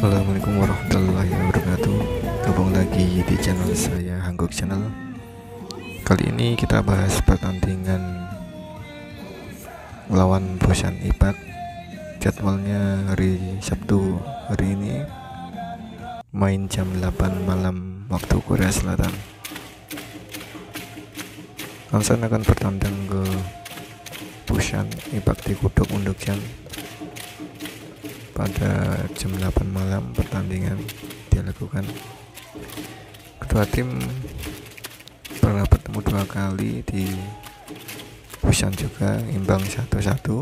Assalamualaikum warahmatullahi wabarakatuh. Gabung lagi di channel saya, Hanggok Channel. Kali ini kita bahas pertandingan lawan Busan Ipak. Jadwalnya hari Sabtu hari ini, main jam 8 malam waktu Korea Selatan. Hansan akan bertandang ke Busan Ipak di Kudok Undukjan. Pada jam 8 malam pertandingan dilakukan. Kedua tim pernah bertemu 2 kali di Busan juga, imbang 1-1.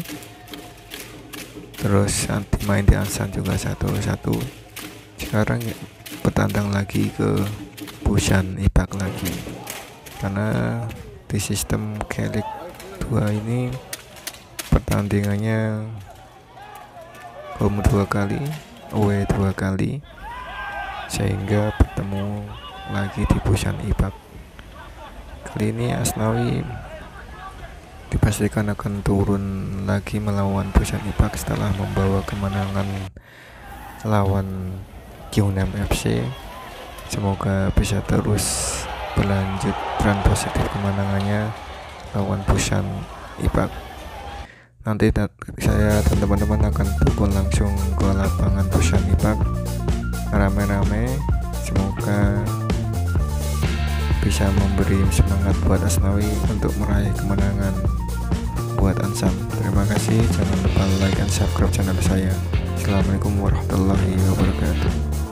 Terus main di Ansan juga 1-1. Sekarang bertandang lagi ke Busan Ipak lagi. Karena di sistem K-League 2 ini pertandingannya home 2 kali, away 2 kali, sehingga bertemu lagi di Busan Ipak. Kali ini Asnawi dipastikan akan turun lagi melawan Busan Ipak setelah membawa kemenangan lawan Gyeongnam FC. Semoga bisa terus berlanjut tren positif kemenangannya lawan Busan Ipak. Nanti saya dan teman-teman akan turun langsung ke lapangan Busan Ipak rame-rame. Semoga bisa memberi semangat buat Asnawi untuk meraih kemenangan buat Ansam. Terima kasih, jangan lupa like dan subscribe channel saya. Assalamualaikum warahmatullahi wabarakatuh.